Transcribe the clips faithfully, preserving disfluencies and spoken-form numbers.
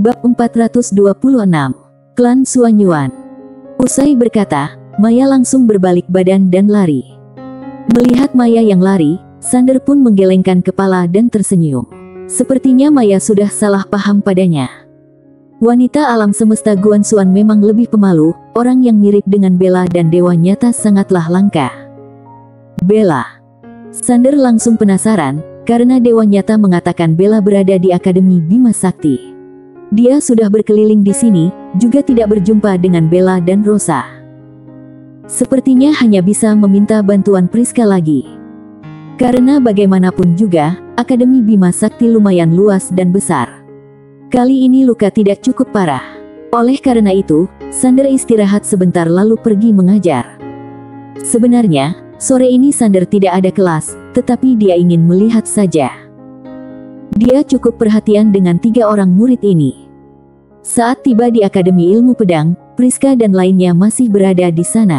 Bab empat ratus dua puluh enam. Klan Suanyuan. Usai berkata, Maya langsung berbalik badan dan lari. Melihat Maya yang lari, Sander pun menggelengkan kepala dan tersenyum. Sepertinya Maya sudah salah paham padanya. Wanita alam semesta Guanxuan memang lebih pemalu, orang yang mirip dengan Bella dan dewa nyata sangatlah langka. Bella. Sander langsung penasaran, karena dewa nyata mengatakan Bella berada di Akademi Bima Sakti. Dia sudah berkeliling di sini, juga tidak berjumpa dengan Bella dan Rosa. Sepertinya hanya bisa meminta bantuan Priska lagi. Karena bagaimanapun juga, Akademi Bima Sakti lumayan luas dan besar. Kali ini luka tidak cukup parah. Oleh karena itu, Sander istirahat sebentar lalu pergi mengajar. Sebenarnya, sore ini Sander tidak ada kelas, tetapi dia ingin melihat saja. Dia cukup perhatian dengan tiga orang murid ini. Saat tiba di Akademi Ilmu Pedang, Priska dan lainnya masih berada di sana.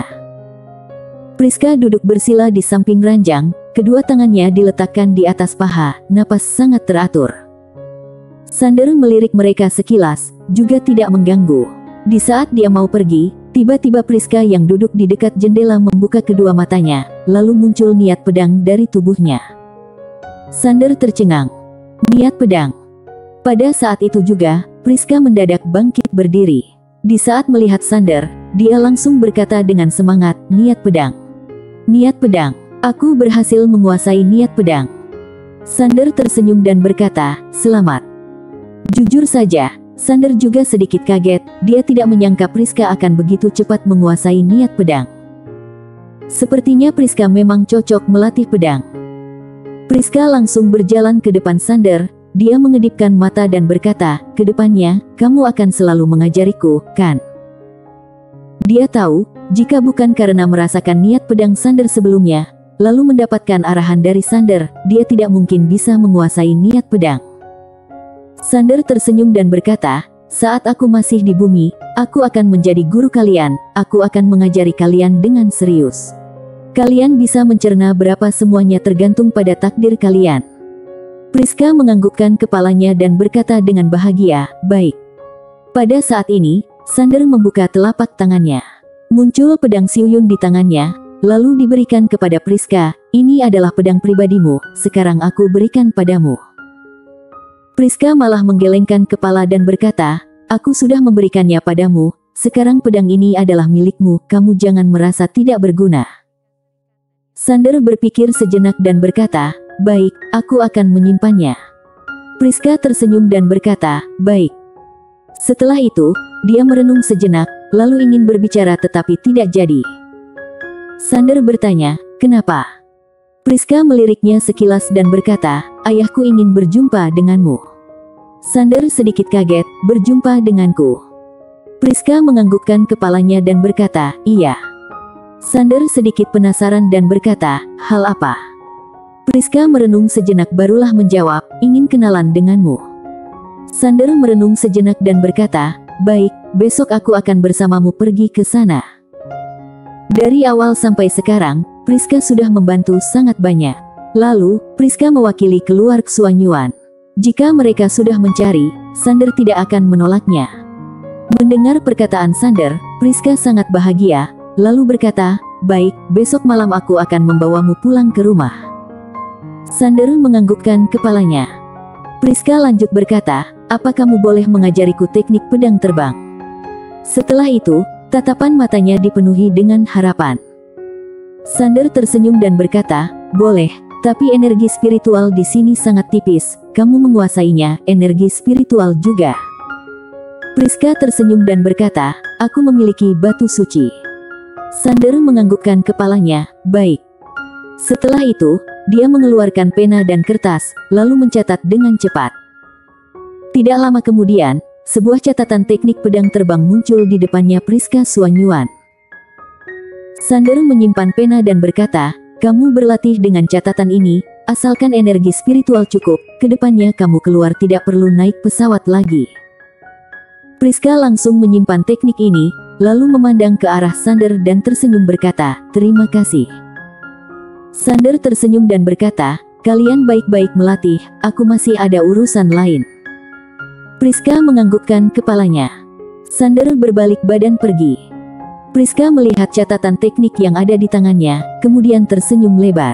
Priska duduk bersila di samping ranjang, kedua tangannya diletakkan di atas paha, napas sangat teratur. Sander melirik mereka sekilas, juga tidak mengganggu. Di saat dia mau pergi, tiba-tiba Priska yang duduk di dekat jendela membuka kedua matanya, lalu muncul niat pedang dari tubuhnya. Sander tercengang. Niat pedang. Pada saat itu juga, Priska mendadak bangkit berdiri. Di saat melihat Sander, dia langsung berkata dengan semangat, niat pedang. Niat pedang. Aku berhasil menguasai niat pedang. Sander tersenyum dan berkata, selamat. Jujur saja, Sander juga sedikit kaget, dia tidak menyangka Priska akan begitu cepat menguasai niat pedang. Sepertinya Priska memang cocok melatih pedang. Priska langsung berjalan ke depan Sander, dia mengedipkan mata dan berkata, kedepannya, kamu akan selalu mengajariku, kan? Dia tahu, jika bukan karena merasakan niat pedang Sander sebelumnya, lalu mendapatkan arahan dari Sander, dia tidak mungkin bisa menguasai niat pedang. Sander tersenyum dan berkata, saat aku masih di bumi, aku akan menjadi guru kalian, aku akan mengajari kalian dengan serius. Kalian bisa mencerna berapa semuanya tergantung pada takdir kalian. Priska menganggukkan kepalanya dan berkata dengan bahagia, baik. Pada saat ini, Sander membuka telapak tangannya. Muncul pedang Xiuyun di tangannya, lalu diberikan kepada Priska, ini adalah pedang pribadimu, sekarang aku berikan padamu. Priska malah menggelengkan kepala dan berkata, aku sudah memberikannya padamu, sekarang pedang ini adalah milikmu, kamu jangan merasa tidak berguna. Sander berpikir sejenak dan berkata, baik, aku akan menyimpannya. Priska tersenyum dan berkata, baik. Setelah itu, dia merenung sejenak, lalu ingin berbicara tetapi tidak jadi. Sander bertanya, kenapa? Priska meliriknya sekilas dan berkata, ayahku ingin berjumpa denganmu. Sander sedikit kaget, berjumpa denganku. Priska menganggukkan kepalanya dan berkata, iya. Sander sedikit penasaran dan berkata, hal apa? Priska merenung sejenak barulah menjawab, ingin kenalan denganmu. Sander merenung sejenak dan berkata, baik, besok aku akan bersamamu pergi ke sana. Dari awal sampai sekarang, Priska sudah membantu sangat banyak. Lalu, Priska mewakili keluar Suanyuan. Jika mereka sudah mencari, Sander tidak akan menolaknya. Mendengar perkataan Sander, Priska sangat bahagia, lalu berkata, baik, besok malam aku akan membawamu pulang ke rumah. Sander menganggukkan kepalanya. Priska lanjut berkata, apa kamu boleh mengajariku teknik pedang terbang? Setelah itu, tatapan matanya dipenuhi dengan harapan. Sander tersenyum dan berkata, boleh, tapi energi spiritual di sini sangat tipis, kamu menguasainya, energi spiritual juga. Priska tersenyum dan berkata, aku memiliki batu suci. Sander menganggukkan kepalanya, baik. Setelah itu, dia mengeluarkan pena dan kertas, lalu mencatat dengan cepat. Tidak lama kemudian, sebuah catatan teknik pedang terbang muncul di depannya Priska Suanyuan. Sander menyimpan pena dan berkata, kamu berlatih dengan catatan ini, asalkan energi spiritual cukup, kedepannya kamu keluar tidak perlu naik pesawat lagi. Priska langsung menyimpan teknik ini, lalu memandang ke arah Sander dan tersenyum berkata, terima kasih. Sander tersenyum dan berkata, kalian baik-baik melatih, aku masih ada urusan lain. Priska menganggukkan kepalanya. Sander berbalik badan pergi. Priska melihat catatan teknik yang ada di tangannya, kemudian tersenyum lebar.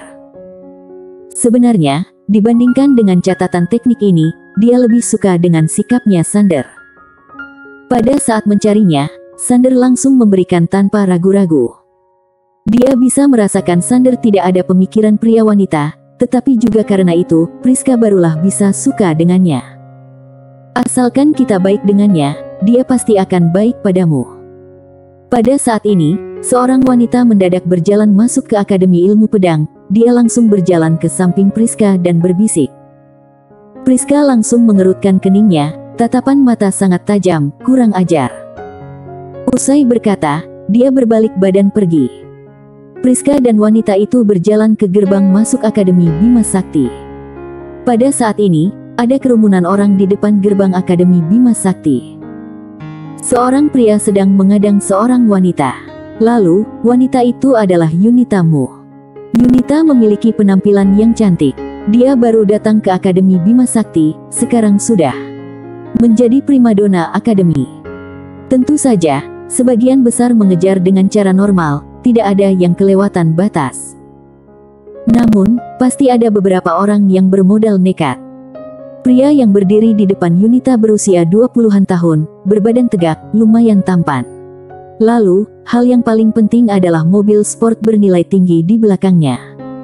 Sebenarnya, dibandingkan dengan catatan teknik ini, dia lebih suka dengan sikapnya Sander. Pada saat mencarinya, Sander langsung memberikan tanpa ragu-ragu. Dia bisa merasakan Sander tidak ada pemikiran pria wanita, tetapi juga karena itu, Priska barulah bisa suka dengannya. Asalkan kita baik dengannya, dia pasti akan baik padamu. Pada saat ini, seorang wanita mendadak berjalan masuk ke Akademi Ilmu Pedang. Dia langsung berjalan ke samping Priska dan berbisik. Priska langsung mengerutkan keningnya, tatapan mata sangat tajam, kurang ajar. Usai berkata, dia berbalik badan pergi. Priska dan wanita itu berjalan ke gerbang masuk Akademi Bima Sakti. Pada saat ini, ada kerumunan orang di depan gerbang Akademi Bima Sakti. Seorang pria sedang mengadang seorang wanita. Lalu, wanita itu adalah Yunita Mu. Yunita memiliki penampilan yang cantik. Dia baru datang ke Akademi Bima Sakti, sekarang sudah menjadi primadona Akademi. Tentu saja, sebagian besar mengejar dengan cara normal, tidak ada yang kelewatan batas. Namun, pasti ada beberapa orang yang bermodal nekat. Pria yang berdiri di depan Yunita berusia dua puluhan tahun, berbadan tegak, lumayan tampan. Lalu, hal yang paling penting adalah mobil sport bernilai tinggi di belakangnya.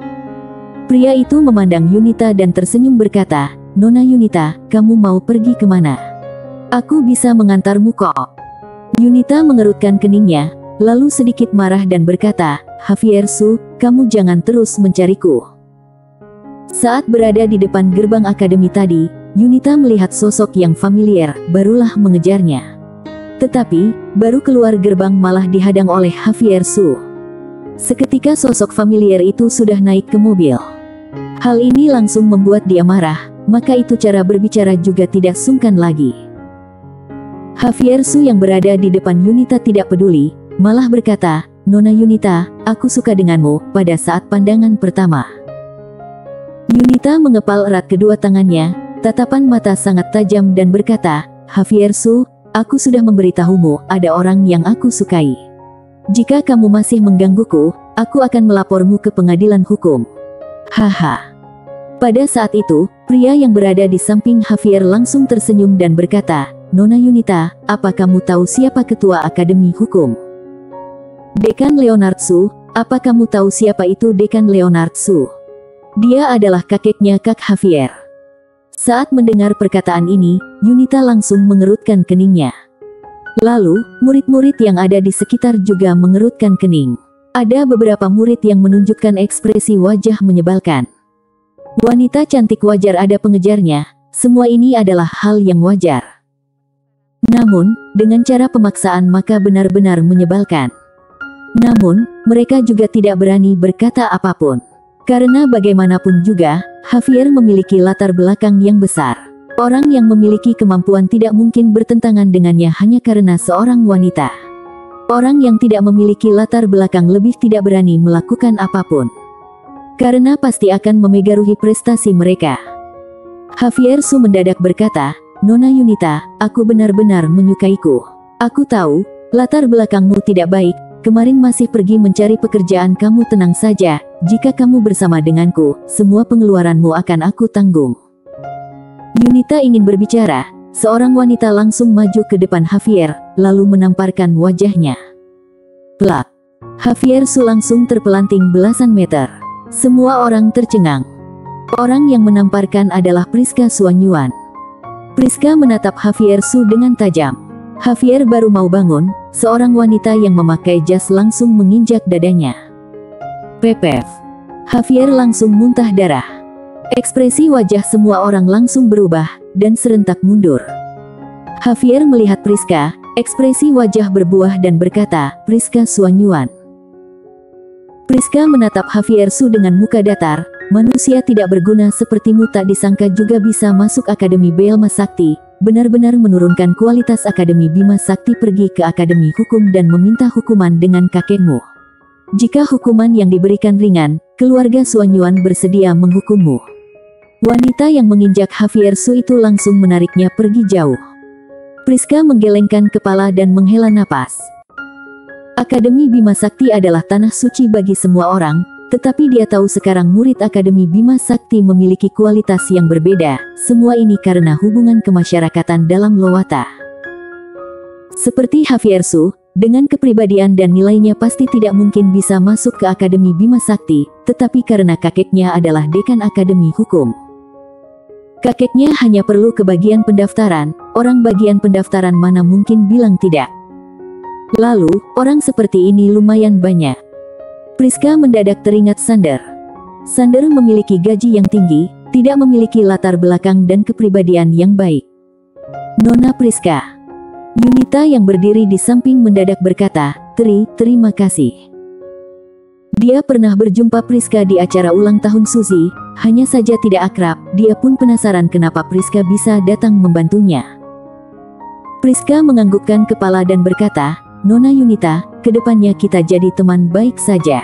Pria itu memandang Yunita dan tersenyum berkata, "Nona Yunita, kamu mau pergi kemana? Aku bisa mengantarmu kok." Yunita mengerutkan keningnya, lalu sedikit marah dan berkata, "Javier Su, kamu jangan terus mencariku." Saat berada di depan gerbang akademi tadi, Yunita melihat sosok yang familiar, barulah mengejarnya. Tetapi, baru keluar gerbang malah dihadang oleh Javier Su. Seketika sosok familiar itu sudah naik ke mobil. Hal ini langsung membuat dia marah, maka itu cara berbicara juga tidak sungkan lagi. Javier Su yang berada di depan Yunita tidak peduli, malah berkata, "Nona Yunita, aku suka denganmu." Pada saat pandangan pertama, Yunita mengepal erat kedua tangannya, tatapan mata sangat tajam dan berkata, "Javier Su, aku sudah memberitahumu, ada orang yang aku sukai. Jika kamu masih menggangguku, aku akan melapormu ke pengadilan hukum." Haha. Pada saat itu, pria yang berada di samping Javier langsung tersenyum dan berkata, "Nona Yunita, apa kamu tahu siapa ketua Akademi Hukum?" "Dekan Leonard Su." "Apa kamu tahu siapa itu Dekan Leonard Su?" "Dia adalah kakeknya Kak Javier." Saat mendengar perkataan ini, Yunita langsung mengerutkan keningnya. Lalu, murid-murid yang ada di sekitar juga mengerutkan kening. Ada beberapa murid yang menunjukkan ekspresi wajah menyebalkan. Wanita cantik wajar ada pengejarnya, semua ini adalah hal yang wajar. Namun, dengan cara pemaksaan maka benar-benar menyebalkan. Namun, mereka juga tidak berani berkata apapun. Karena bagaimanapun juga, Javier memiliki latar belakang yang besar. Orang yang memiliki kemampuan tidak mungkin bertentangan dengannya hanya karena seorang wanita. Orang yang tidak memiliki latar belakang lebih tidak berani melakukan apapun. Karena pasti akan memengaruhi prestasi mereka. Javier Su mendadak berkata, "Nona Yunita, aku benar-benar menyukaiku. Aku tahu, latar belakangmu tidak baik. Kemarin masih pergi mencari pekerjaan, kamu tenang saja. Jika kamu bersama denganku, semua pengeluaranmu akan aku tanggung." Yunita ingin berbicara, seorang wanita langsung maju ke depan Javier, lalu menamparkan wajahnya. Plak. Javier Su langsung terpelanting belasan meter. Semua orang tercengang. Orang yang menamparkan adalah Priska Suanyuan. Priska menatap Javier Su dengan tajam. Javier baru mau bangun, seorang wanita yang memakai jas langsung menginjak dadanya. Pepef. Javier langsung muntah darah. Ekspresi wajah semua orang langsung berubah, dan serentak mundur. Javier melihat Priska, ekspresi wajah berbuah dan berkata, "Priska Suanyuan." Priska menatap Javier Su dengan muka datar, "Manusia tidak berguna sepertimu tak disangka juga bisa masuk Akademi Bima Sakti." Benar-benar menurunkan kualitas Akademi Bima Sakti. Pergi ke Akademi Hukum dan meminta hukuman dengan kakekmu. Jika hukuman yang diberikan ringan, keluarga Suanyuan bersedia menghukummu. Wanita yang menginjak Javier Su itu langsung menariknya pergi jauh. Priska menggelengkan kepala dan menghela napas. Akademi Bima Sakti adalah tanah suci bagi semua orang, tetapi dia tahu sekarang murid Akademi Bima Sakti memiliki kualitas yang berbeda. Semua ini karena hubungan kemasyarakatan dalam Lowata. Seperti Javiersu, dengan kepribadian dan nilainya pasti tidak mungkin bisa masuk ke Akademi Bima Sakti, tetapi karena kakeknya adalah dekan Akademi Hukum. Kakeknya hanya perlu ke bagian pendaftaran, orang bagian pendaftaran mana mungkin bilang tidak. Lalu, orang seperti ini lumayan banyak. Priska mendadak teringat Sander. Sander memiliki gaji yang tinggi, tidak memiliki latar belakang dan kepribadian yang baik. Nona Priska. Yunita yang berdiri di samping mendadak berkata, "Tri, terima kasih." Dia pernah berjumpa Priska di acara ulang tahun Suzy, hanya saja tidak akrab. Dia pun penasaran kenapa Priska bisa datang membantunya. Priska menganggukkan kepala dan berkata, "Nona Yunita, kedepannya kita jadi teman baik saja."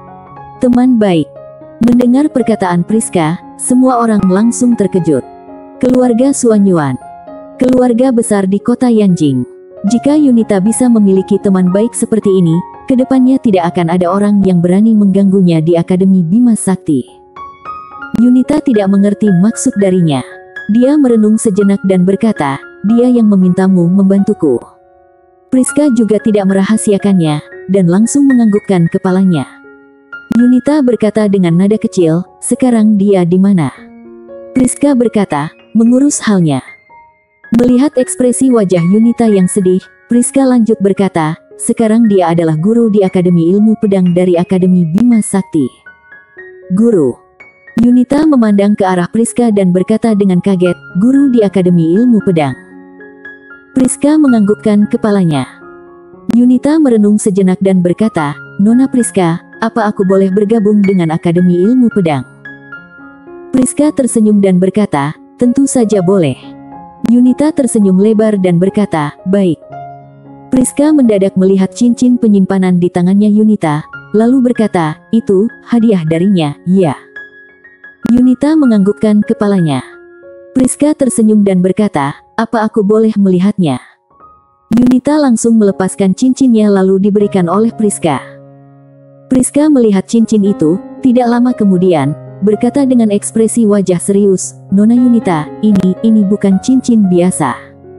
Teman baik. Mendengar perkataan Priska, semua orang langsung terkejut. Keluarga Suanyuan. Keluarga besar di kota Yanjing. Jika Yunita bisa memiliki teman baik seperti ini, kedepannya tidak akan ada orang yang berani mengganggunya di Akademi Bima Sakti. Yunita tidak mengerti maksud darinya. Dia merenung sejenak dan berkata, "Dia yang memintamu membantuku." Priska juga tidak merahasiakannya, dan langsung menganggukkan kepalanya. Yunita berkata dengan nada kecil, "Sekarang dia di mana?" Priska berkata, "Mengurus halnya." Melihat ekspresi wajah Yunita yang sedih, Priska lanjut berkata, "Sekarang dia adalah guru di Akademi Ilmu Pedang dari Akademi Bima Sakti." Guru. Yunita memandang ke arah Priska dan berkata dengan kaget, "Guru di Akademi Ilmu Pedang." Priska menganggukkan kepalanya. Yunita merenung sejenak dan berkata, "Nona Priska, apa aku boleh bergabung dengan Akademi Ilmu Pedang?" Priska tersenyum dan berkata, "Tentu saja boleh." Yunita tersenyum lebar dan berkata, "Baik." Priska mendadak melihat cincin penyimpanan di tangannya Yunita, lalu berkata, "Itu hadiah darinya, ya?" Yunita menganggukkan kepalanya. Priska tersenyum dan berkata, "Apa aku boleh melihatnya?" Yunita langsung melepaskan cincinnya lalu diberikan oleh Priska. Priska melihat cincin itu, tidak lama kemudian, berkata dengan ekspresi wajah serius, "Nona Yunita, ini, ini bukan cincin biasa."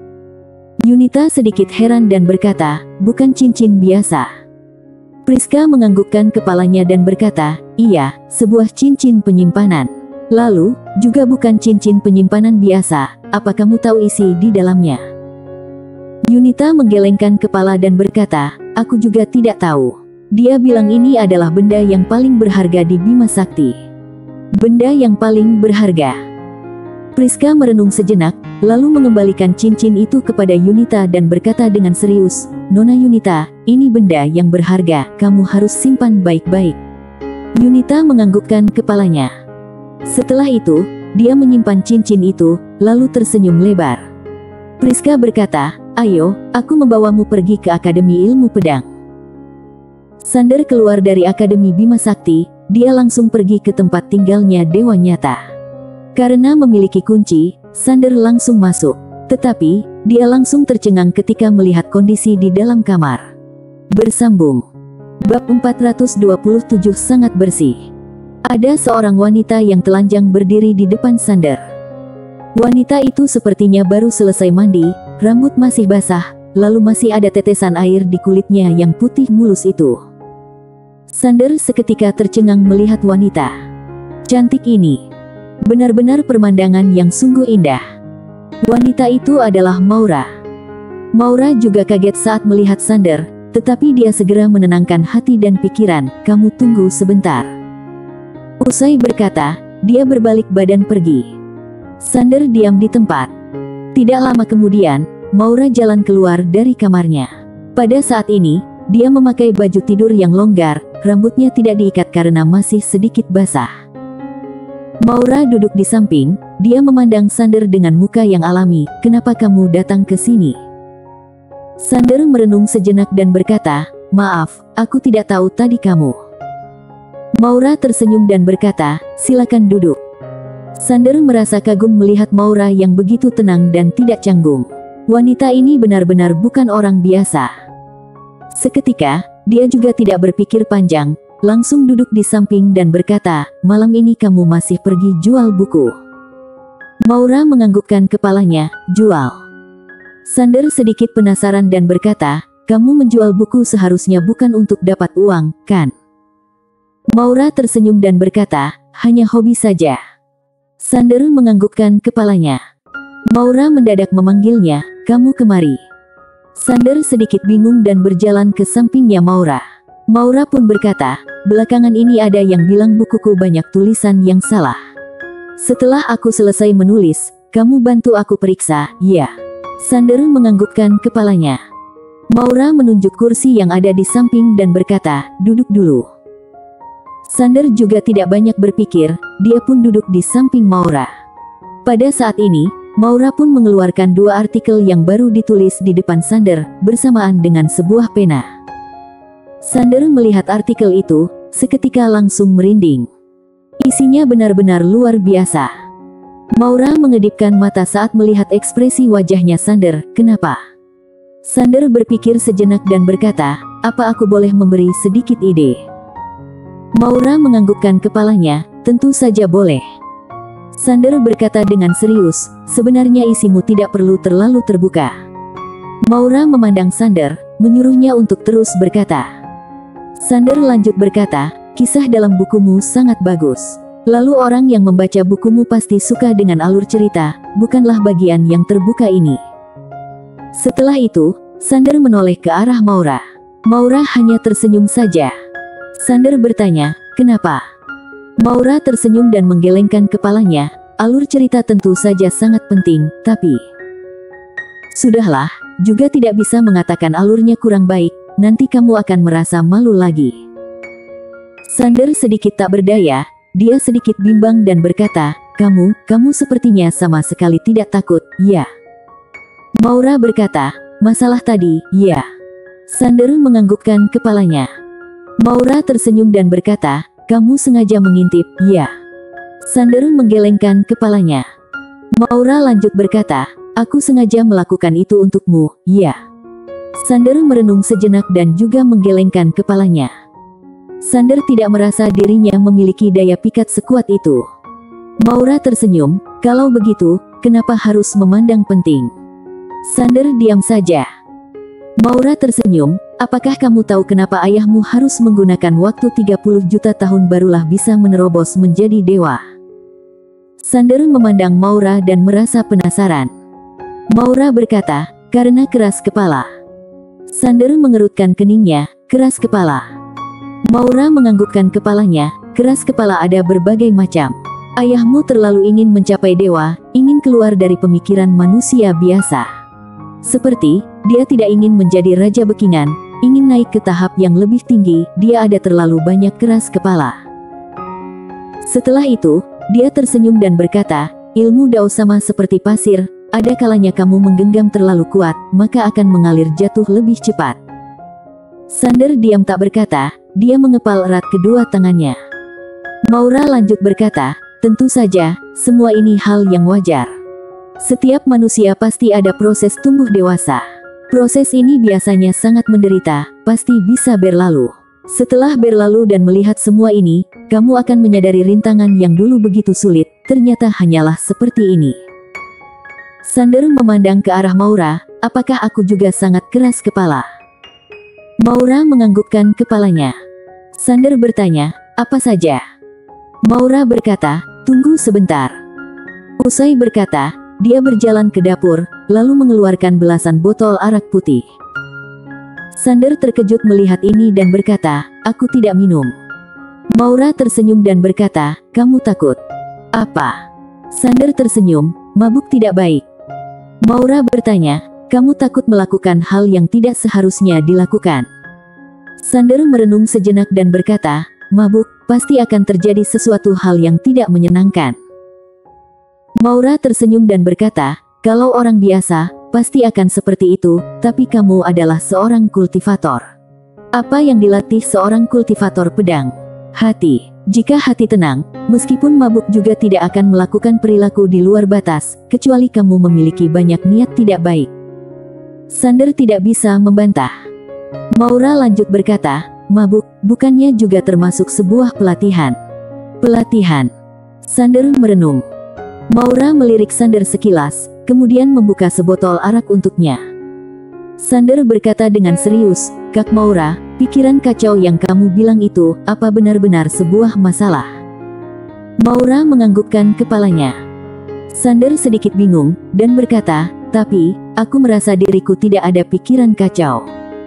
Yunita sedikit heran dan berkata, "Bukan cincin biasa." Priska menganggukkan kepalanya dan berkata, "Iya, sebuah cincin penyimpanan." Lalu, juga bukan cincin penyimpanan biasa, apa kamu tahu isi di dalamnya? Yunita menggelengkan kepala dan berkata, "Aku juga tidak tahu." Dia bilang ini adalah benda yang paling berharga di Bima Sakti. Benda yang paling berharga. Priska merenung sejenak, lalu mengembalikan cincin itu kepada Yunita dan berkata dengan serius, "Nona Yunita, ini benda yang berharga, kamu harus simpan baik-baik." Yunita menganggukkan kepalanya. Setelah itu, dia menyimpan cincin itu, lalu tersenyum lebar. Priska berkata, "Ayo, aku membawamu pergi ke Akademi Ilmu Pedang." Sander keluar dari Akademi Bima Sakti. Dia langsung pergi ke tempat tinggalnya Dewa Nyata. Karena memiliki kunci, Sander langsung masuk. Tetapi, dia langsung tercengang ketika melihat kondisi di dalam kamar. Bersambung. Bab empat ratus dua puluh tujuh sangat bersih. Ada seorang wanita yang telanjang berdiri di depan Sander. Wanita itu sepertinya baru selesai mandi, rambut masih basah, lalu masih ada tetesan air di kulitnya yang putih mulus itu. Sander seketika tercengang melihat wanita cantik ini. Benar-benar pemandangan yang sungguh indah. Wanita itu adalah Maura. Maura juga kaget saat melihat Sander, tetapi dia segera menenangkan hati dan pikiran. "Kamu tunggu sebentar." Usai berkata, dia berbalik badan pergi. Sander diam di tempat. Tidak lama kemudian, Maura jalan keluar dari kamarnya. Pada saat ini, dia memakai baju tidur yang longgar, rambutnya tidak diikat karena masih sedikit basah. Maura duduk di samping, dia memandang Sander dengan muka yang alami, "Kenapa kamu datang ke sini?" Sander merenung sejenak dan berkata, "Maaf, aku tidak tahu tadi kamu." Maura tersenyum dan berkata, "Silakan duduk." Sander merasa kagum melihat Maura yang begitu tenang dan tidak canggung. wanita ini benar-benar bukan orang biasa. Seketika, dia juga tidak berpikir panjang, langsung duduk di samping dan berkata, malam ini kamu masih pergi jual buku. Maura menganggukkan kepalanya, jual. Sander sedikit penasaran dan berkata, kamu menjual buku seharusnya bukan untuk dapat uang, kan? Maura tersenyum dan berkata, hanya hobi saja. Sander menganggukkan kepalanya. Maura mendadak memanggilnya, kamu kemari. Sander sedikit bingung dan berjalan ke sampingnya Maura. Maura pun berkata, belakangan ini ada yang bilang bukuku banyak tulisan yang salah. Setelah aku selesai menulis, kamu bantu aku periksa, ya. Sander menganggukkan kepalanya. Maura menunjuk kursi yang ada di samping dan berkata, duduk dulu. Sander juga tidak banyak berpikir, dia pun duduk di samping Maura. Pada saat ini, Maura pun mengeluarkan dua artikel yang baru ditulis di depan Sander, bersamaan dengan sebuah pena. Sander melihat artikel itu, seketika langsung merinding. Isinya benar-benar luar biasa. Maura mengedipkan mata saat melihat ekspresi wajahnya Sander, kenapa? Sander berpikir sejenak dan berkata, apa aku boleh memberi sedikit ide? Maura menganggukkan kepalanya, tentu saja boleh. Sander berkata dengan serius, sebenarnya isimu tidak perlu terlalu terbuka. Maura memandang Sander, menyuruhnya untuk terus berkata. Sander lanjut berkata, kisah dalam bukumu sangat bagus. Lalu orang yang membaca bukumu pasti suka dengan alur cerita, bukanlah bagian yang terbuka ini. Setelah itu, Sander menoleh ke arah Maura. Maura hanya tersenyum saja. Sander bertanya, kenapa? Maura tersenyum dan menggelengkan kepalanya, alur cerita tentu saja sangat penting, tapi... Sudahlah, juga tidak bisa mengatakan alurnya kurang baik, nanti kamu akan merasa malu lagi. Sander sedikit tak berdaya, dia sedikit bimbang dan berkata, kamu, kamu sepertinya sama sekali tidak takut, ya? Maura berkata, masalah tadi, ya. Sander menganggukkan kepalanya. Maura tersenyum dan berkata, kamu sengaja mengintip, ya. Sander menggelengkan kepalanya. Maura lanjut berkata, aku sengaja melakukan itu untukmu, ya. Sander merenung sejenak dan juga menggelengkan kepalanya. Sander tidak merasa dirinya memiliki daya pikat sekuat itu. Maura tersenyum, kalau begitu, kenapa harus memandang penting? Sander diam saja. Maura tersenyum, apakah kamu tahu kenapa ayahmu harus menggunakan waktu tiga puluh juta tahun barulah bisa menerobos menjadi dewa? Sander memandang Maura dan merasa penasaran. Maura berkata, karena keras kepala. Sander mengerutkan keningnya, keras kepala. Maura menganggukkan kepalanya, keras kepala ada berbagai macam. Ayahmu terlalu ingin mencapai dewa, ingin keluar dari pemikiran manusia biasa. Seperti, dia tidak ingin menjadi raja bekingan, ingin naik ke tahap yang lebih tinggi, dia ada terlalu banyak keras kepala. Setelah itu, dia tersenyum dan berkata, ilmu Dao sama seperti pasir, ada kalanya kamu menggenggam terlalu kuat, maka akan mengalir jatuh lebih cepat. Sander diam tak berkata, dia mengepal erat kedua tangannya. Maura lanjut berkata, tentu saja, semua ini hal yang wajar. Setiap manusia pasti ada proses tumbuh dewasa. Proses ini biasanya sangat menderita, pasti bisa berlalu. Setelah berlalu dan melihat semua ini, kamu akan menyadari rintangan yang dulu begitu sulit, ternyata hanyalah seperti ini. Sander memandang ke arah Maura, apakah aku juga sangat keras kepala? Maura menganggukkan kepalanya. Sander bertanya, apa saja? Maura berkata, tunggu sebentar. Usai berkata, dia berjalan ke dapur, lalu mengeluarkan belasan botol arak putih. Sander terkejut melihat ini dan berkata, aku tidak minum. Maura tersenyum dan berkata, kamu takut? Apa? Sander tersenyum, mabuk tidak baik. Maura bertanya, kamu takut melakukan hal yang tidak seharusnya dilakukan? Sander merenung sejenak dan berkata, mabuk, pasti akan terjadi sesuatu hal yang tidak menyenangkan. Maura tersenyum dan berkata, kalau orang biasa, pasti akan seperti itu, tapi kamu adalah seorang kultivator. Apa yang dilatih seorang kultivator pedang? Hati. Jika hati tenang, meskipun mabuk juga tidak akan melakukan perilaku di luar batas, kecuali kamu memiliki banyak niat tidak baik. Sander tidak bisa membantah. Maura lanjut berkata, mabuk, bukannya juga termasuk sebuah pelatihan. Pelatihan. Sander merenung. Maura melirik Sander sekilas, kemudian membuka sebotol arak untuknya. Sander berkata dengan serius, Kak Maura, pikiran kacau yang kamu bilang itu, apa benar-benar sebuah masalah? Maura menganggukkan kepalanya. Sander sedikit bingung, dan berkata, tapi, aku merasa diriku tidak ada pikiran kacau.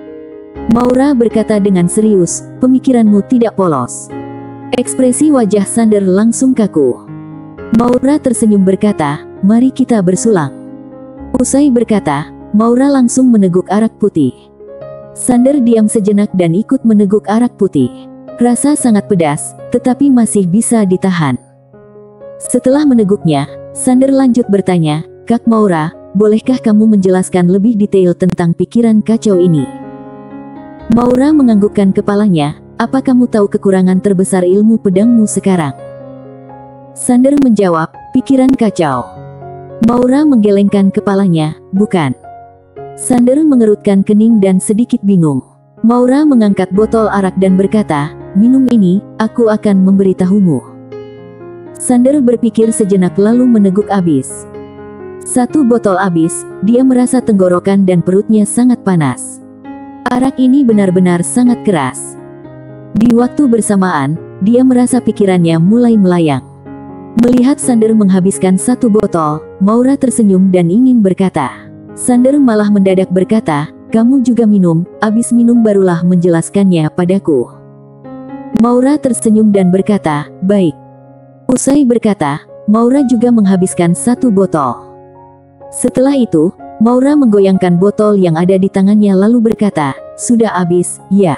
Maura berkata dengan serius, pemikiranmu tidak polos. Ekspresi wajah Sander langsung kaku. Maura tersenyum berkata, mari kita bersulang. Usai berkata, Maura langsung meneguk arak putih. Sander diam sejenak dan ikut meneguk arak putih. Rasa sangat pedas, tetapi masih bisa ditahan. Setelah meneguknya, Sander lanjut bertanya, Kak Maura, bolehkah kamu menjelaskan lebih detail tentang pikiran kacau ini? Maura menganggukkan kepalanya, apa kamu tahu kekurangan terbesar ilmu pedangmu sekarang? Sander menjawab, pikiran kacau. Maura menggelengkan kepalanya, bukan. Sander mengerutkan kening dan sedikit bingung. Maura mengangkat botol arak dan berkata, minum ini, aku akan memberitahumu. Sander berpikir sejenak lalu meneguk abis. Satu botol habis, dia merasa tenggorokan dan perutnya sangat panas. Arak ini benar-benar sangat keras. Di waktu bersamaan, dia merasa pikirannya mulai melayang. Melihat Sander menghabiskan satu botol, Maura tersenyum dan ingin berkata. Sander malah mendadak berkata, kamu juga minum, abis minum barulah menjelaskannya padaku. Maura tersenyum dan berkata, baik. Usai berkata, Maura juga menghabiskan satu botol. Setelah itu, Maura menggoyangkan botol yang ada di tangannya lalu berkata, sudah habis, ya.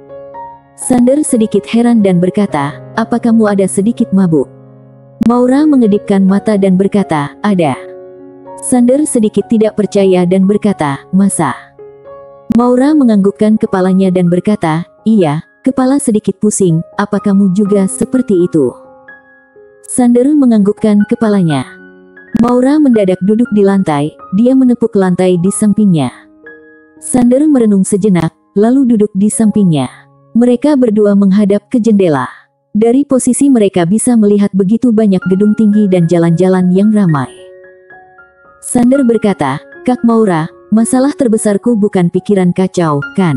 Sander sedikit heran dan berkata, apa kamu ada sedikit mabuk? Maura mengedipkan mata dan berkata, ada. Sander sedikit tidak percaya dan berkata, masa? Maura menganggukkan kepalanya dan berkata, iya, kepala sedikit pusing, apa kamu juga seperti itu? Sander menganggukkan kepalanya. Maura mendadak duduk di lantai, dia menepuk lantai di sampingnya. Sander merenung sejenak, lalu duduk di sampingnya. Mereka berdua menghadap ke jendela. Dari posisi mereka bisa melihat begitu banyak gedung tinggi dan jalan-jalan yang ramai. Sander berkata, Kak Maura, masalah terbesarku bukan pikiran kacau, kan?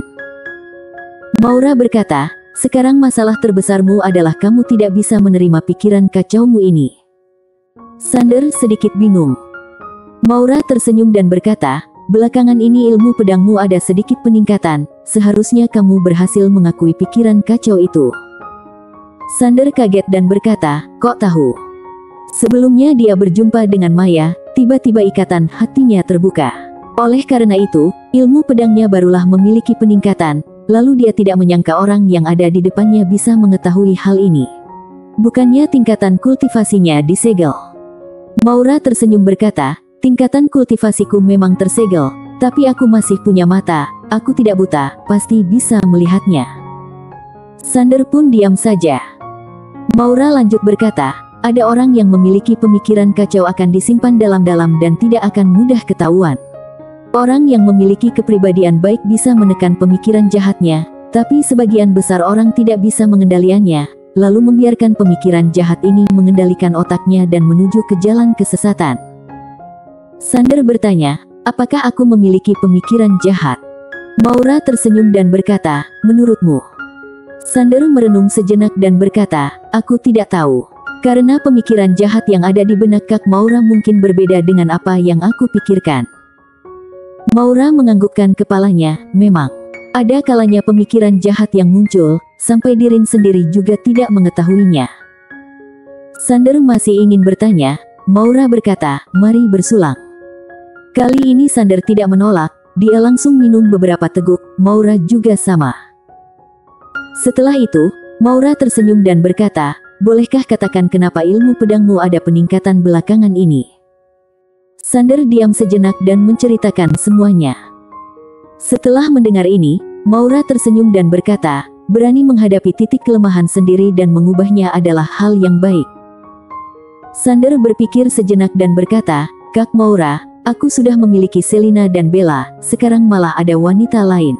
Maura berkata, sekarang masalah terbesarmu adalah kamu tidak bisa menerima pikiran kacaumu ini. Sander sedikit bingung. Maura tersenyum dan berkata, belakangan ini ilmu pedangmu ada sedikit peningkatan, seharusnya kamu berhasil mengakui pikiran kacau itu. Sander kaget dan berkata, kok tahu? Sebelumnya dia berjumpa dengan Maya, tiba-tiba ikatan hatinya terbuka. Oleh karena itu, ilmu pedangnya barulah memiliki peningkatan, lalu dia tidak menyangka orang yang ada di depannya bisa mengetahui hal ini. Bukannya tingkatan kultivasinya disegel. Maura tersenyum berkata, tingkatan kultivasiku memang tersegel, tapi aku masih punya mata, aku tidak buta, pasti bisa melihatnya. Sander pun diam saja. Maura lanjut berkata, ada orang yang memiliki pemikiran kacau akan disimpan dalam-dalam dan tidak akan mudah ketahuan. Orang yang memiliki kepribadian baik bisa menekan pemikiran jahatnya, tapi sebagian besar orang tidak bisa mengendalikannya, lalu membiarkan pemikiran jahat ini mengendalikan otaknya dan menuju ke jalan kesesatan. Sander bertanya, apakah aku memiliki pemikiran jahat? Maura tersenyum dan berkata, menurutmu? Sander merenung sejenak dan berkata, aku tidak tahu. Karena pemikiran jahat yang ada di benak Kak Maura mungkin berbeda dengan apa yang aku pikirkan. Maura menganggukkan kepalanya, memang. Ada kalanya pemikiran jahat yang muncul, sampai Dirin sendiri juga tidak mengetahuinya. Sander masih ingin bertanya, Maura berkata, mari bersulang. Kali ini Sander tidak menolak, dia langsung minum beberapa teguk, Maura juga sama. Setelah itu, Maura tersenyum dan berkata, bolehkah katakan kenapa ilmu pedangmu ada peningkatan belakangan ini? Sander diam sejenak dan menceritakan semuanya. Setelah mendengar ini, Maura tersenyum dan berkata, berani menghadapi titik kelemahan sendiri dan mengubahnya adalah hal yang baik. Sander berpikir sejenak dan berkata, Kak Maura, aku sudah memiliki Selina dan Bella, sekarang malah ada wanita lain.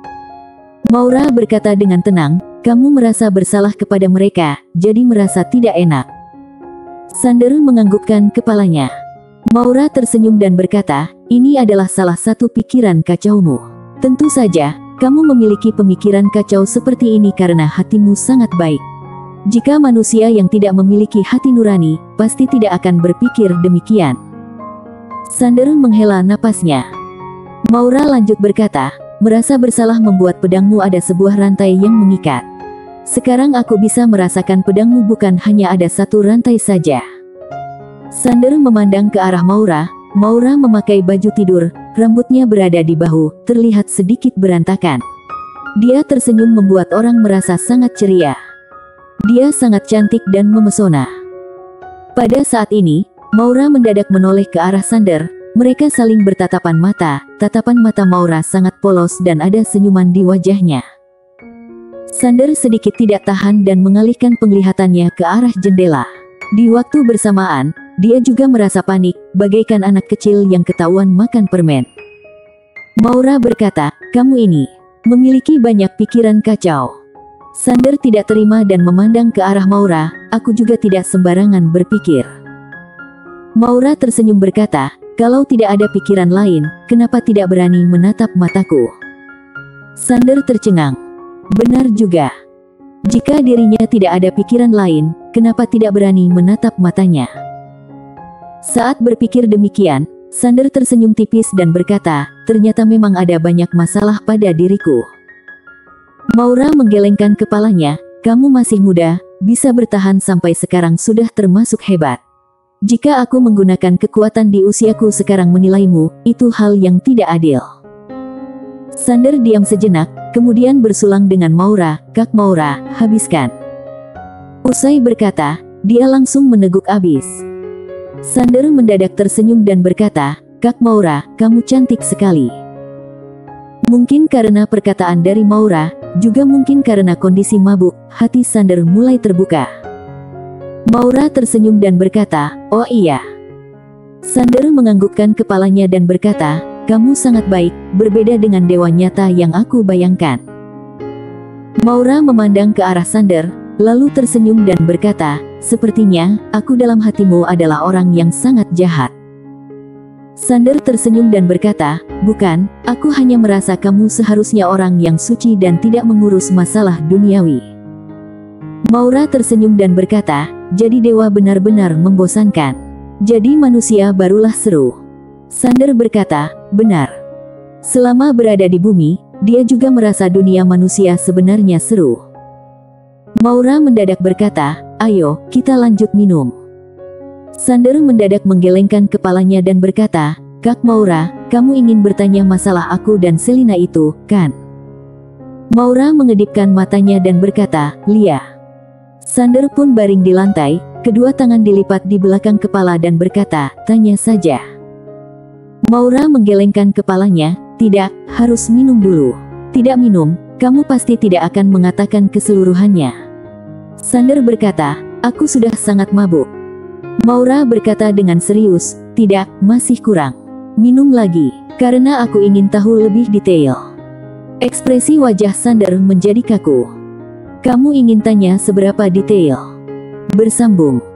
Maura berkata dengan tenang, kamu merasa bersalah kepada mereka, jadi merasa tidak enak. Sander menganggukkan kepalanya. Maura tersenyum dan berkata, ini adalah salah satu pikiran kacaumu. Tentu saja, kamu memiliki pemikiran kacau seperti ini karena hatimu sangat baik. Jika manusia yang tidak memiliki hati nurani, pasti tidak akan berpikir demikian. Sander menghela napasnya. Maura lanjut berkata, merasa bersalah membuat pedangmu ada sebuah rantai yang mengikat. Sekarang aku bisa merasakan pedangmu bukan hanya ada satu rantai saja. Sander memandang ke arah Maura. Maura memakai baju tidur, rambutnya berada di bahu, terlihat sedikit berantakan. Dia tersenyum membuat orang merasa sangat ceria. Dia sangat cantik dan memesona. Pada saat ini, Maura mendadak menoleh ke arah Sander. Mereka saling bertatapan mata. Tatapan mata Maura sangat polos dan ada senyuman di wajahnya. Sander sedikit tidak tahan dan mengalihkan penglihatannya ke arah jendela. Di waktu bersamaan, dia juga merasa panik, bagaikan anak kecil yang ketahuan makan permen. Maura berkata, kamu ini memiliki banyak pikiran kacau. Sander tidak terima dan memandang ke arah Maura, aku juga tidak sembarangan berpikir. Maura tersenyum berkata, kalau tidak ada pikiran lain, kenapa tidak berani menatap mataku? Sander tercengang. Benar juga. Jika dirinya tidak ada pikiran lain, kenapa tidak berani menatap matanya? Saat berpikir demikian, Sander tersenyum tipis dan berkata, ternyata memang ada banyak masalah pada diriku. Maura menggelengkan kepalanya, kamu masih muda, bisa bertahan sampai sekarang sudah termasuk hebat. Jika aku menggunakan kekuatan di usiaku sekarang menilaimu, itu hal yang tidak adil. Sander diam sejenak, kemudian bersulang dengan Maura, Kak Maura, habiskan. Usai berkata, dia langsung meneguk abis. Sander mendadak tersenyum dan berkata, Kak Maura, kamu cantik sekali. Mungkin karena perkataan dari Maura, juga mungkin karena kondisi mabuk, hati Sander mulai terbuka. Maura tersenyum dan berkata, oh iya. Sander menganggukkan kepalanya dan berkata, kamu sangat baik, berbeda dengan dewa nyata yang aku bayangkan. Maura memandang ke arah Sander, lalu tersenyum dan berkata, sepertinya, aku dalam hatimu adalah orang yang sangat jahat. Sander tersenyum dan berkata, bukan, aku hanya merasa kamu seharusnya orang yang suci dan tidak mengurus masalah duniawi. Maura tersenyum dan berkata, jadi dewa benar-benar membosankan. Jadi manusia barulah seru. Sander berkata, benar. Selama berada di bumi, dia juga merasa dunia manusia sebenarnya seru. Maura mendadak berkata, ayo, kita lanjut minum. Sander mendadak menggelengkan kepalanya dan berkata, Kak Maura, kamu ingin bertanya masalah aku dan Selina itu, kan? Maura mengedipkan matanya dan berkata, Lia. Sander pun baring di lantai, kedua tangan dilipat di belakang kepala dan berkata, tanya saja. Maura menggelengkan kepalanya, tidak, harus minum dulu. Tidak minum, kamu pasti tidak akan mengatakan keseluruhannya. Sander berkata, aku sudah sangat mabuk. Maura berkata dengan serius, tidak, masih kurang. Minum lagi, karena aku ingin tahu lebih detail. Ekspresi wajah Sander menjadi kaku. Kamu ingin tanya seberapa detail? Bersambung.